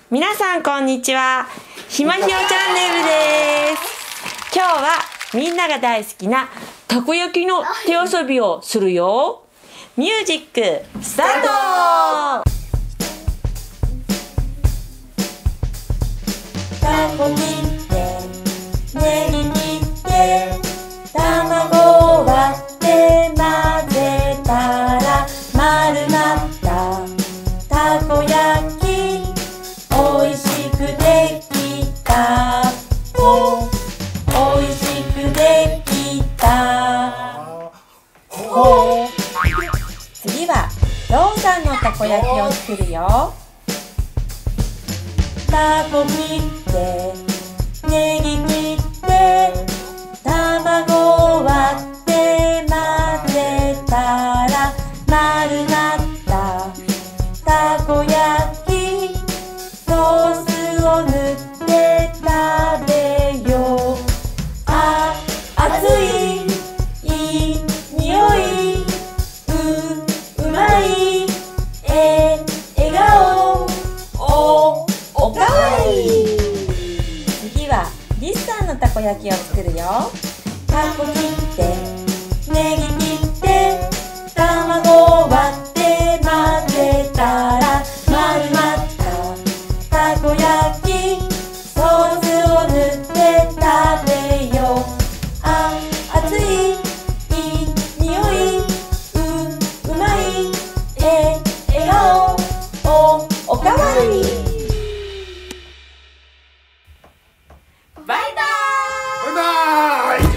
皆さんこんにちは。ひまひよチャンネルです。今日はみんなが大好きなたこ焼きの手遊びをするよ。ミュージックスタート。たこ切ってネギ切って卵割って混ぜたら丸まったたこ焼きおいしくできた。おいしくできた。次はローさんのたこ焼きを作るよ。たこ切ってネギ切って卵割って混ぜたら丸まったたこ焼きソースを塗って食べよう。熱いいい匂いうまい笑顔おかわり。次はリスさんのたこ焼きを作るよ。たこ切ってネギ切って卵割って混ぜたら丸まったたこ焼きソースを塗って食べよう。熱いいい匂いうまい笑顔おかわり。バイバー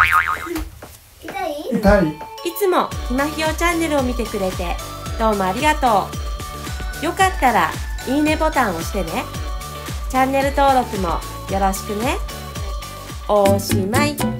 イ。 痛い。 いつもひまひよチャンネルを見てくれてどうもありがとう。よかったらいいねボタンを押してね。チャンネル登録もよろしくね。おしまい。